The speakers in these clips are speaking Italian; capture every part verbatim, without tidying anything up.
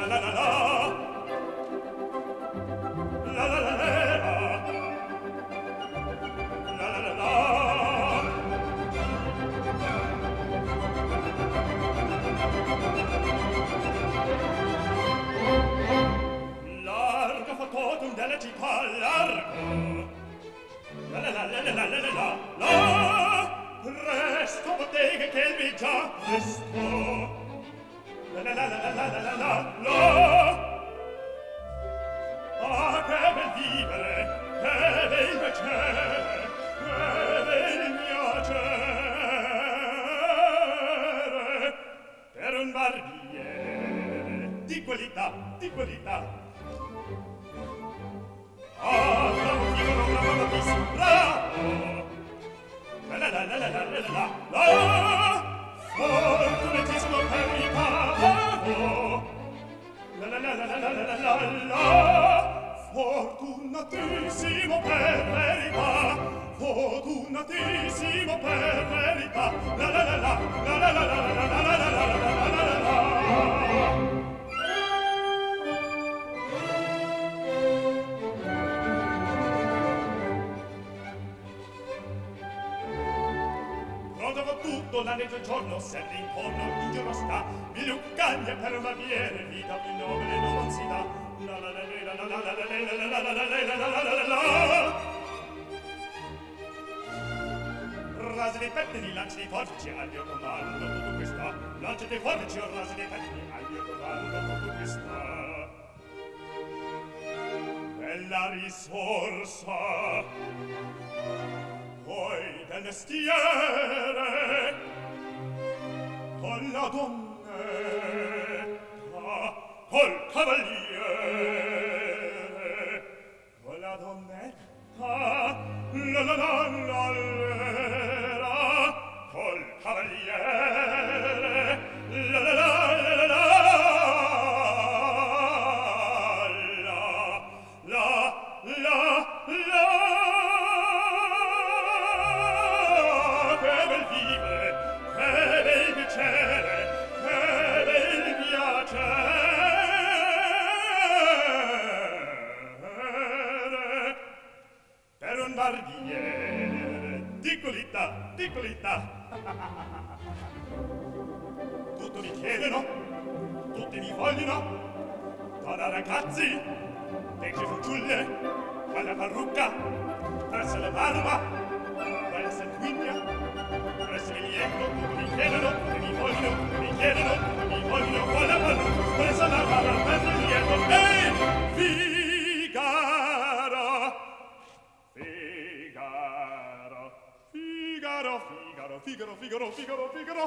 la la la la la la la la la la la largo fatotum della città largo la la la la la la la la la resto bottega che il vi già resto la la la la la la la la la ah che bel vivere che bel piacere che bel piacere per un barbiere di qualità di qualità ah bravo figo bravo bravissimo bravo la la la la la la la la fortunatissimo per il pavo la la la la la la la la la fortunatissimo per verità fortunatissimo per verità la la la la la la la la la la la la la la tutto l'anno e il giorno serve in corno un giorno sta mille uccaglie per un barbiere vita più nobile non si dà la la la la la la la la la la la la la rasi dei pettini lanci dei forbici al mio comando tutto questa lanci dei forbici o rasi dei pettini al mio comando tutto questa bella risorsa poi del mestiere con la donnetta col cavaliere con la donnetta la la la la la col cavaliere la la la la la la la la la barbiere di qualità di qualità tutto mi chiedono tutti mi vogliono da ragazzi vecchie fanciulle con la parrucca presso la barba con la sanguigna presso il biglietto tutti mi chiedono tutti mi vogliono tutti mi chiedono tutti mi vogliono con la parrucca presso la barba presso il biglietto ehi Figaro Figaro, Figaro, Figaro, Figaro, Figaro, Figaro,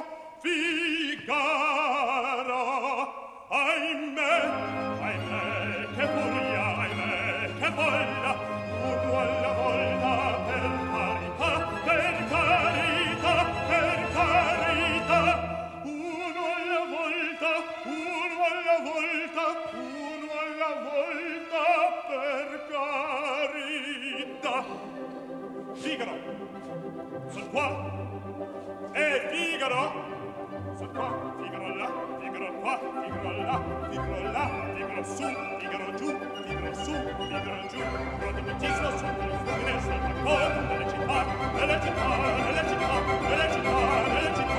Figaro, ahimè, ahimè, che furia, ahimè, che folla, uno alla volta, per carità, per carità, per carità, uno alla volta, uno alla volta, uno alla volta, per carità. Figaro, son qua e Figaro son qua Figaro là Figaro qua Figaro là Figaro là Figaro su Figaro giù Figaro su Figaro giù protagonista sotto il fulmine sul balcone delle città delle città delle città delle città delle città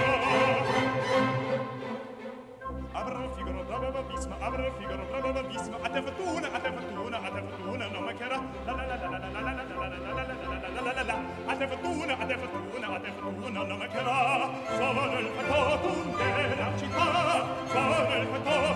apre Figaro brava bravissima apre Figaro brava bravissima a te fortuna a te fortuna a te fortuna non mancherà la la la la la la la la la la la a te fortuna, a te fortuna, a te fortuna non mancherà. Sono il fatotum della città, sono il fatotum